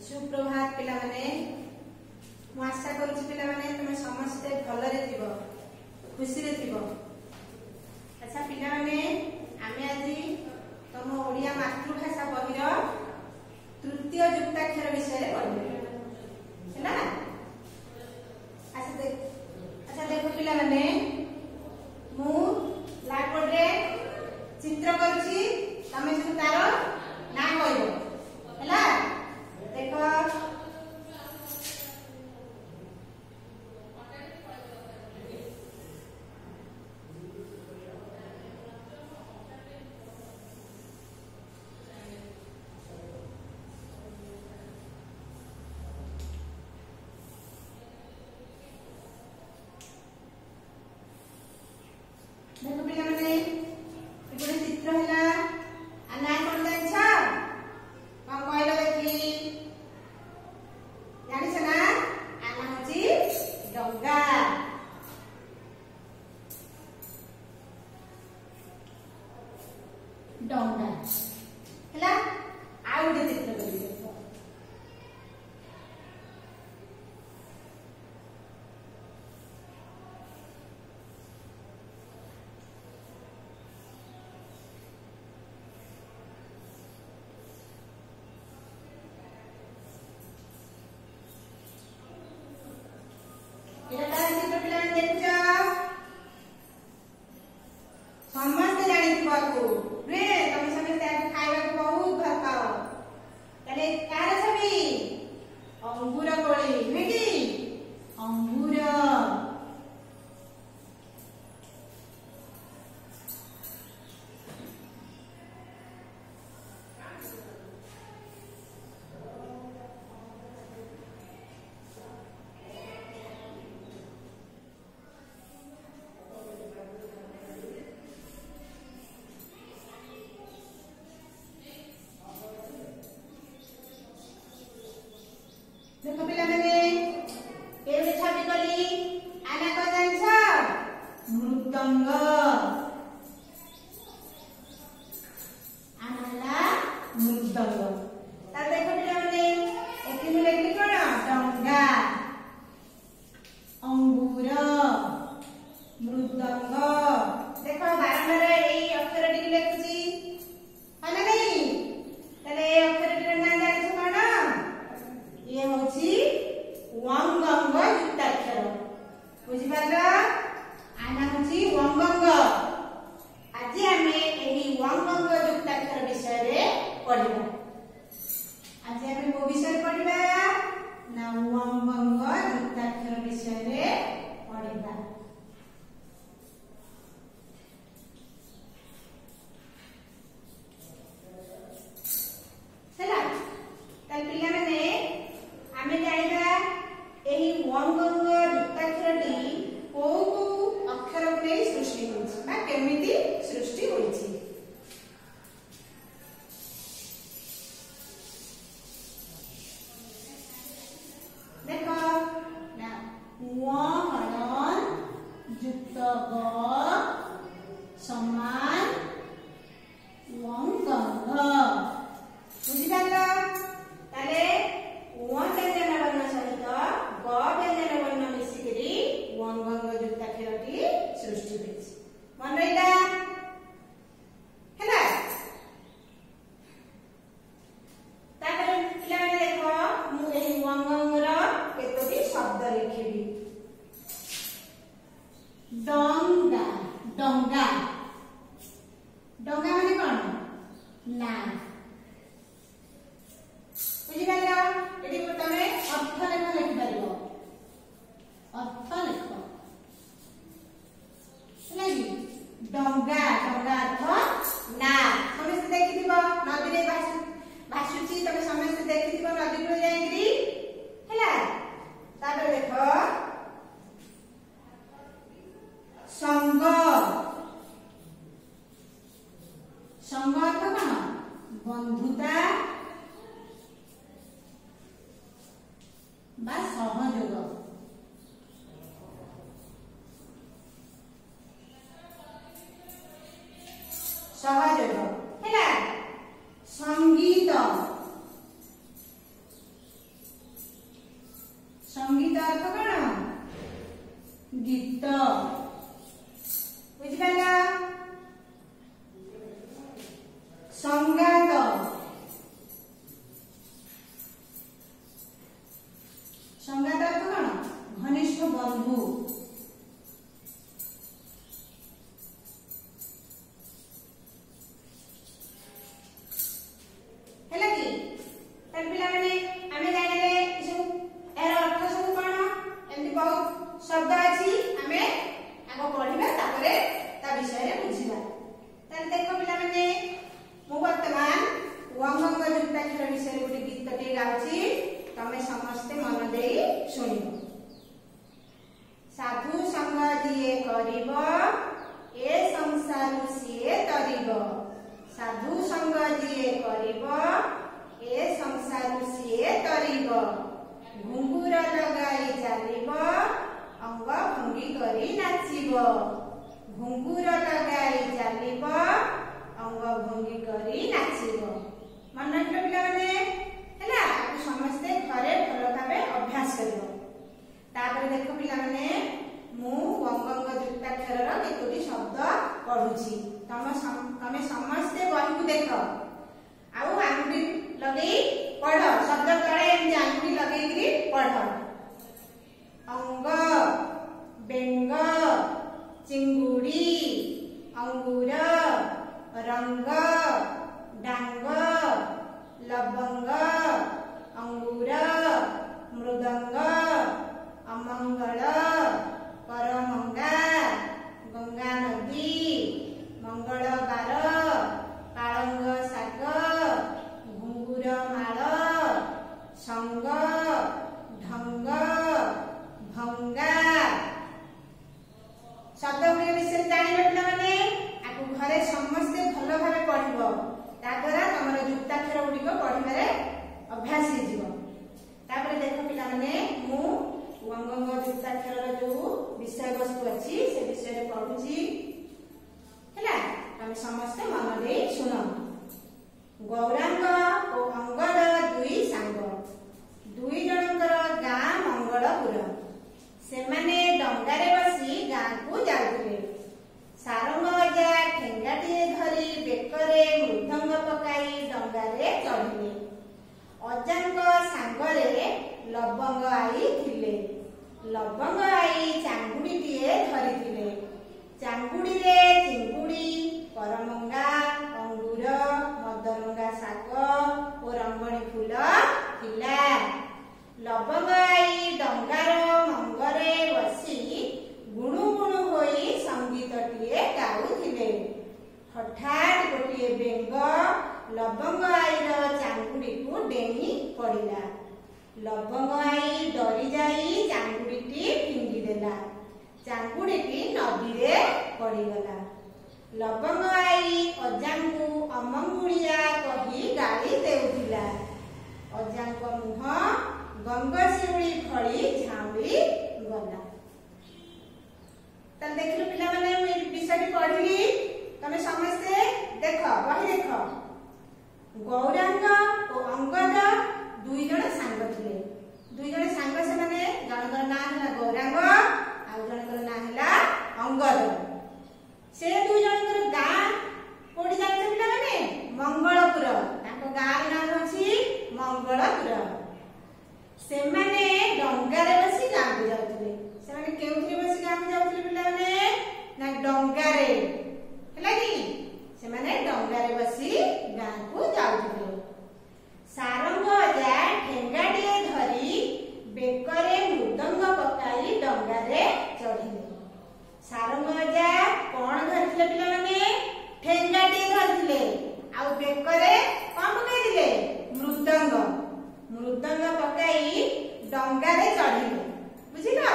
सुप्रभात पिला माने मु आशा करूची पिला माने तुम समस्ते भलरे थिबो खुशी रे थिबो। अच्छा पिला माने आमे आज तुम ओडिया मातृभाषा बहिर तृतीय युक्ताक्षर विषय रे पढिबे हैला। अच्छा देखो पिला माने मु ब्लैक बोर्ड रे चित्र करछि तमे सब तारो ना कहबो हैला। देखो संगात अर्थ कौन घनिष्ठ बंधु है कि पिला माने आमे जानिले सब एरा अर्थ सब कौन एमती बहुत शब्द अछि आमे आगो पढिबा तापरे ता विषय रे बुझिबा ताले देखो पिला माने मु वर्तमान वंगंग युक्ताक्षर विषय गोटे गीतटे गाउछि तमे समस्त मन देई सुनिबो। साधु संग जिए करिब ए संसार सिए तरिब साधु संग जिए करिब ए संसार सिए तरिब घुंगुर लगाई चालिब अंग भंगी करी नाचिब घुंगुर लगाई चालिब अंग भंगी करी नाचिब। मन रखियो पिला माने हैला समस्ते घरे भल भाबे अभ्यास करियो। तापर देखो पिला माने मु वंगंग युक्ताक्षर रो केतोटी शब्द पढुछि तमे समस्ते बही को देख आउ आंगुठी लगेई पढ शब्द तळे एम आंगुठी लगेई पढ। अंग बेंग चिंगुड़ी अंगूर रंग डांग लवंग अंगूर मृदंग अमंगल करमंगा गंगा नदी मंगलबार पालंग साग घुंगुर माल संग ढंग भंगा शब्द गुड़ी विषय जानिबे पिला माने आकु घरे समस्ते भल भाबे पढिबो ताद्वारा तमर युक्ताक्षर गुडी को पढिबारे अभ्यास हे जिवो। तापर देखो पिला माने मु वंगंग युक्ताक्षर जो विषय वस्तु अछि से विषय रे पढुछि हैला तमे समस्त मन दे सुनो। गौरांग ओ अंगद दुई सांग दुई जनकर गां मंगलपुर से माने डंगारे बसी गां को जाउथिले सारंग अजा ठेंगाटिए धरी बेकरे मृदंग पकाई डंगारे चढ़िले अजांक सांगरे लवंग आई थिले लवंग आई चांगुड़ीटिए धरिथिले चांगुड़ी रे चिंगुड़ी करमंगा अंगूर मदरंगा साग और रंगणी फूल थिला लवंग आई डंगार मंगरे बसी गुणु गुणु होई संगीतटिए गाउथिले हठात गोटे बेंग लवंग आईर चांगुड़ी को डेनी पड़िला लवंग आई डरी जाई चांगुड़ीटी फिंगी देला चांगुड़ीटी नदी रे पड़ीगला लवंग आई अजांकु अमंगुड़िया कही गाड़ी देउथिला अजांक मुह गंगशिउली फड़ी झाउली गला। तब देखिलो पिला माने विषय पढ़िली तमे समस्ते देख बही देख गौरांग और अंगद दुई जण सांग थिले दुई जण सांग से माने जनकर नाम हला गौरांग आ जनकर नाम हला अंगद से दुई जनकर गां कोडी जाते पिला माने मंगलपुर ताको गां नाम अछि मंगलपुर से माने डंगारे बसी गां को जाउथिले से माने केउथि बसी गां को जाउथिले पिला माने ना डंगारे हैला कि से माने डंगारे बसी गां को जाउथिले सारंग अजा ठेंगाटिए धरी बेकरे मृदंग पकाई डंगारे चढ़िले सारंग अजा कोन धरथिले पिला माने ठेंगाटिए धरथिले आ बेकरे कोन पकाई दिले मृदंग मृदंग पकाई डंगारे चढ़िले बुझिलो।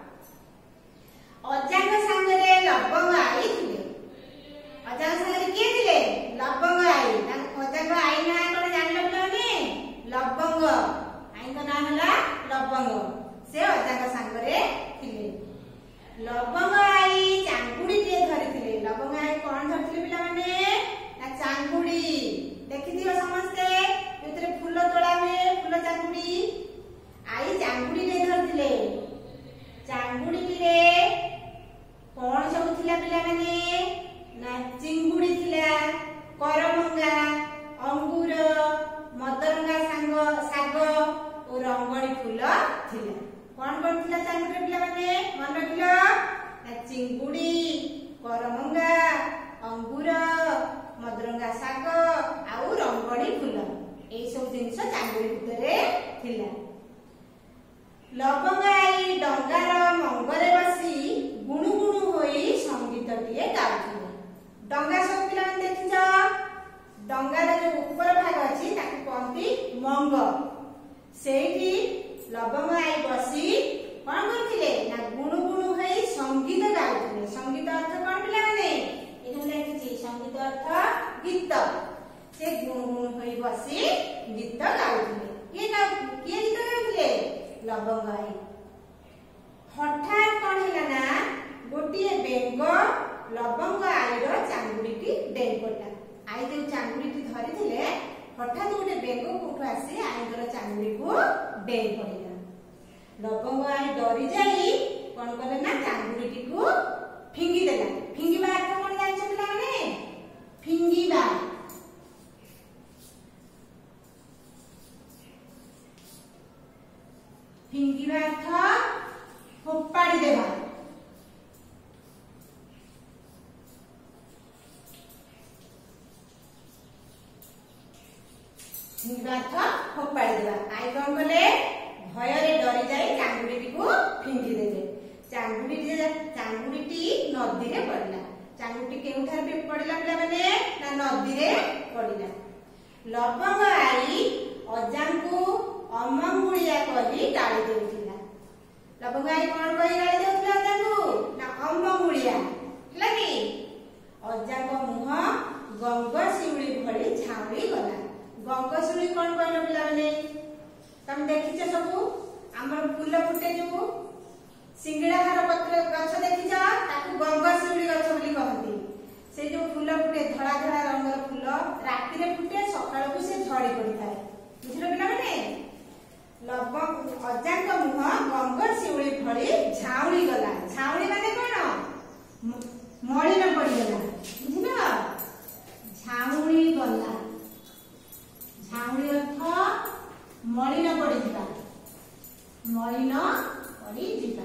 अजांग सांगरे लवंग आई थिले अजांग सांगरे के थिले लवंग आई अजांग आई ना कोन जानलो पिलाने लवंग आई को नाम हला लवंग से अजांग सांगरे थिले लवंग आई चांगुड़ी के धरिथिले लवंग आई कोन धरिथिले पिला माने ना चांगुड़ी देखिथिबो समस्ते एतरे फूल तोड़ा हुए फूल चांगुड़ी आई चांगुड़ी के धरिथिले चांगुड़ी रे कोन सब थिला पिला माने ना चिंगुड़ी थिला करमंगा अंगूर मदरंगा साग और रंगणी फूल थिला। जिनस चांगुरी भितरे थिला। लबंग आई डंगार मंगरे बसी गुणु गुणु होई संगीत टिए गाउथिले। डंगा सब पिला देखिछ, डंगार जो ऊपर भाग अछि ताकू कहंती मंग। सेठी लबंग आई बसी कोन करथिले ना गुणु गुणु होई संगीत गाउथिले। संगीत अर्थ कोन पिला माने एने लिखिछि संगीत अर्थ गीत। से गुणु गुणु होई बसी गीत गाउथिले। किए गीत गाउथिले लबंग आई। हठात कोन हैला ना गोटिए बेंग लबंग आईर चांगुडीटी डेई पडला। आई जो चांगुडीटी धरिथिले हठात गोटे बेंग कोठु आसी आईर चांगुडी को डेई पडिला। लबंग आई डरी जाई कोन कले ना चांगुडीटी को फिंगी देला। फिंगीबा अर्थ कोन जानिछ पिला माने फिंगीबा। फिंगीबा अर्थ फोपाड़ी देबा। फिंगीबा अर्थ फोपाड़ी देबा। आई कोन कले भयरे डरी जाई चांगुडीटी को फिंगी देले। चांगुडीटी नदी रे पड़ला। चांगुडीटी केउठार पे पड़ला पिला माने ना नदी रे पड़ला। लबंग आई अजांकु अमंगुलिया कहि गाली देउथिला। लबंग आई कोन कहि गाली देउथिला अजांकु ना अमंगुलिया ହେଲା କି। अजांक मुह गंग शिउली भଳି झाउली गला। गंग शिउली कोन कहलो पिला माने तम देखिछ सबु हमर फूल फुटे जो सिंगड़ा हार पत्र गछ देखिछ ताकू गंग शिउली गछ बोली कहंती। से जो फूल फुटे धड़ा धड़ा रंगर फूल राति रे फुटे सकाळ को से झड़ी पड़ी थाए। बुझिलो पिला माने लबंग अजांक मुह गंग शिउली भଳି झाउली गला। झाउली माने कोन मलिन पड़ी गला। बुझिलो झाउली गला। झाउली अर्थ मलिन पड़ी जिबा। मलिन पड़ी जिबा।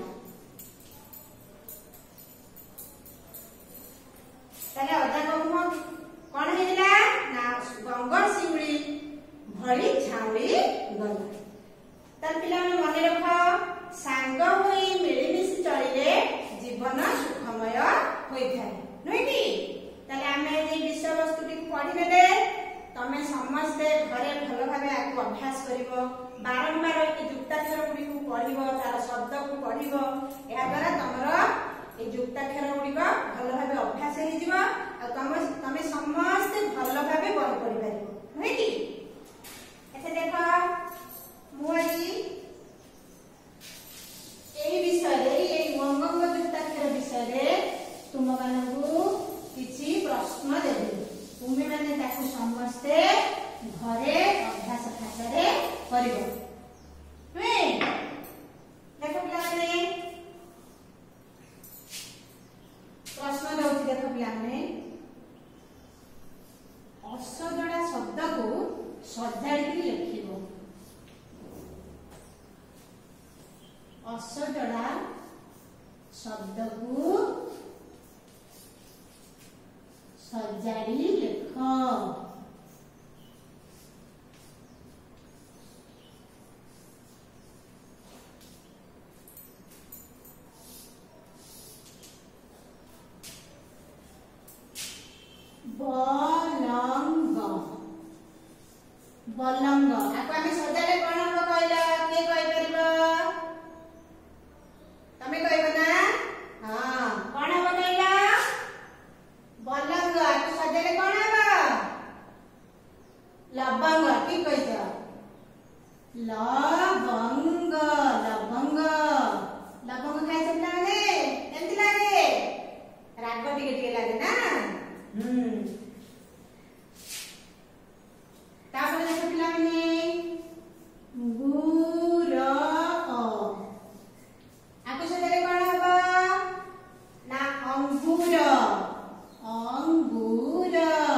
ताले अजांक मुह कोन हेला ना गंग शिउली भଳି झाउली गला। तार पिला मन रख सांग होई मिलिमिशि चलिले जीवन सुखमय होइथाय नय कि। ताले आमे ए विषय वस्तुटी पढि नेले तमे समस्ते घरे भल भाबे आकु अभ्यास करिवो। बारंबार ए जुक्ताक्षर गुडी को पढिवो, तार शब्द को पढिवो। या द्वारा तमरो ए जुक्ताक्षर गुडी को भल भाबे अभ्यास हेइ जिवो आ तमे समस्ते भल भाबे पढि परिबो नय कि। एते देखो मुआजी ए विषय रे ए मंगंग जुक्ताक्षर विषय रे तुम मानकु किछि प्रश्न देबे। तुमे माने ताकु समस्ते घरे अभ्यास खातारे करिवो। देखो पिला माने प्रश्न दउछि। देखो पिला माने असजड़ा शब्द को सजाड़ी लिखिबो। असजड़ा शब्द को सजाड़ी लिख। बलंग बलंग आपको आमे सजाले कोन हो कहला के कहि परबो तमे कहबो ना। हां कोन हो कहला बलंग। आपको सजाले कोन हो लबंग। ठीक कहिछ लबंग। लबंग लबंग खाइ छला माने केमति लागे राग टिके टिके लागे ना। तापर देखो पिला माने गुर आपको सजाले कोन हबो ना अंगूर। अंगूर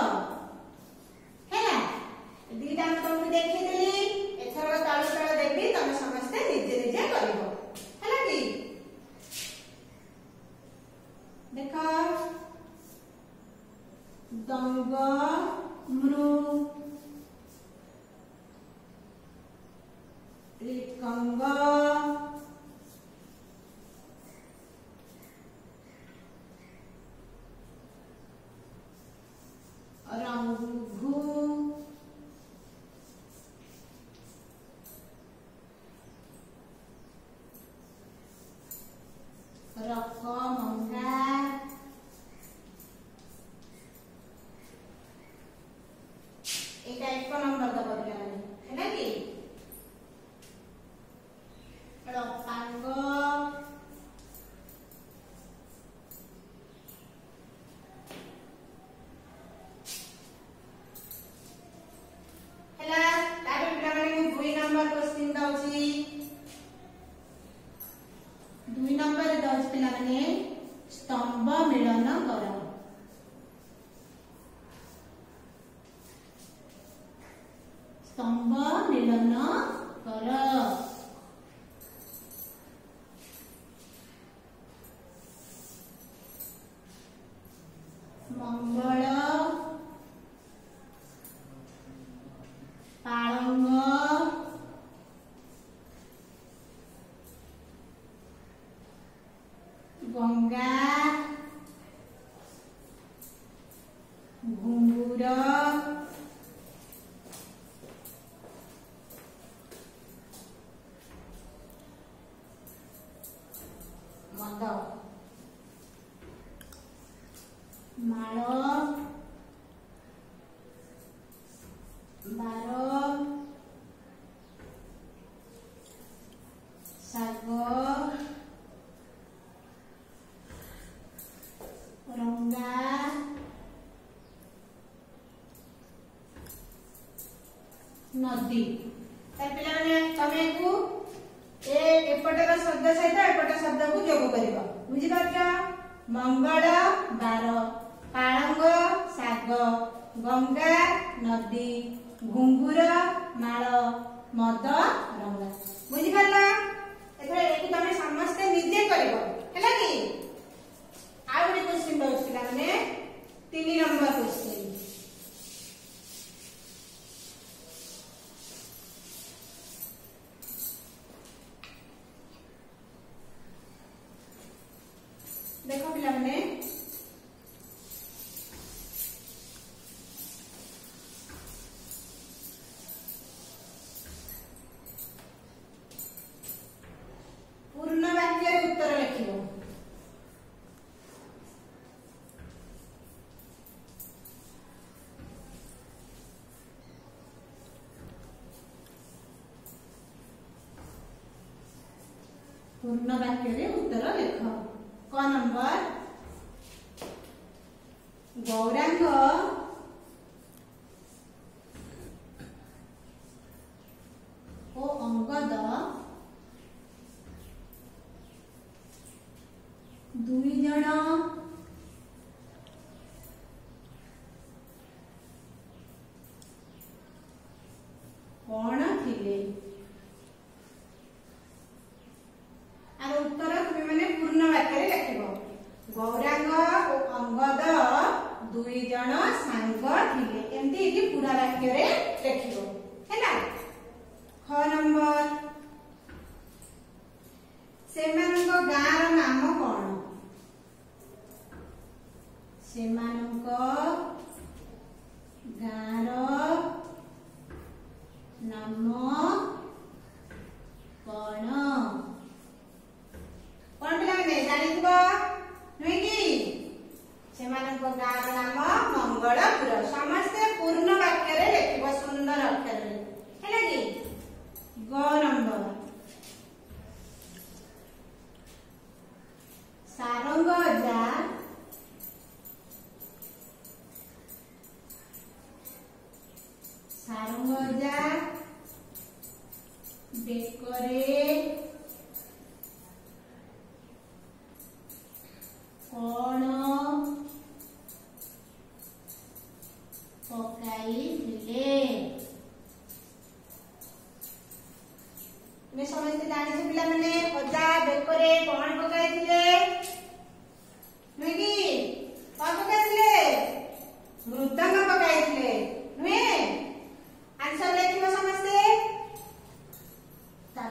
हैला। दीटा हम तुमको देखि देली एथर ताळु ताळ देबी तमे समस्त निजे निजे करिवो हैला कि। देखो दंग मृ ऋकंग रंघु रकमंगा एटा एक नंबर दबा है ना कि रपांग हैला तारे पिला माने मु 2 नंबर क्वेश्चन दउची 2 नंबर दउची पिला माने स्तंभ मिलन कर स्तंभ मिलन कर मंगल पालंग गंगा घुंगुर मद माल बार साग रंगा नदी पे तमे को एपटर शब्द सहित एपट शब्द को जोग कर बुझीपार मंगल बार पालंग साग गंगा नदी घुंगुर माल मद रंगा बुझीपार एथरे तमे समस्ते निजे करबो हैला कि आ गोटे क्वेश्चन दउछ पिला माने 3 नंबर क्वेश्चन देखो पिला माने पूर्ण वाक्य उत्तर लिखिबो पूर्ण वाक्य रे उत्तर लिख क नंबर गौरांग ओ अंगद 2 जण कौन थिले आर उत्तर तुम माने पूर्ण वाक्य रे लिखिबो गौरांग ओ अंगद 2 जण सांग थिले एंती कि पूरा वाक्य रे लिखिबो हैला ख नंबर सेमानक गाँर नाम कौन सेमानक गाँर नाम कौन कौन पिला माने जानिबो नुई कि सेमानक गाँर नाम मंगलपुर समस्त पूर्ण वाक्य रे लिखिबो सुंदर अक्षर रे हैला कि ग नंबर सारंग जा सारंग जा बेकरे कौन पकाइले मैं समझते जानी से पिला माने अजा बेकरे कौन पकाइले नुई कौन पकाइले मृदंग पकाइले नुए आंसर लिखिबो समझते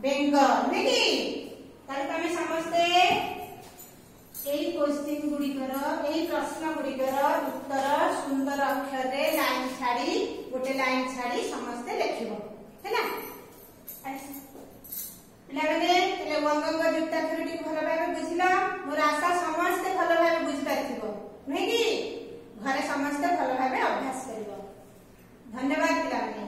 ବେଙ୍ଗ ନୁହେଁ କି? ତାହେଲେ ତମେ ସମସ୍ତେ ଏଇ क्वेश्चन गुड़िकर एई प्रश्न गुड़िकर उत्तर सुंदर अक्षर रे लाइन छाड़ी गोटे लाइन छाड़ी समस्ते लिखिबो हैला। पिला माने एले वंगंग युक्ताक्षरटी भल भाबे बुझिलो मोर आशा समस्ते भल भाबे बुझि पाथिबो नहे कि घरे समस्ते भल भाबे अभ्यास करिवो। धन्यवाद पिला माने।